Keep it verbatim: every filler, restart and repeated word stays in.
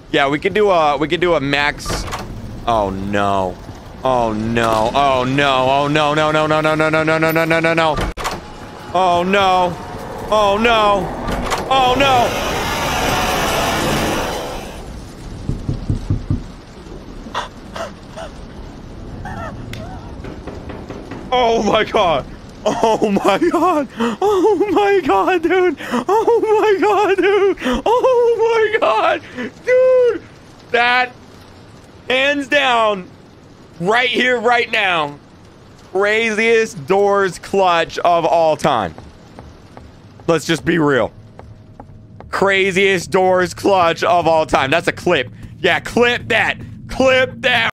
Yeah, we could do a we could do a max. Oh no. Oh no. Oh no. Oh no. No no no no no no no no no no no no. Oh no. Oh no. Oh no. Oh my god. Oh my god. Oh my god, dude. Oh my god, dude. Oh my god. Dude. That, hands down, right here, right now, craziest doors clutch of all time. Let's just be real. Craziest doors clutch of all time. That's a clip. Yeah, clip that. Clip that.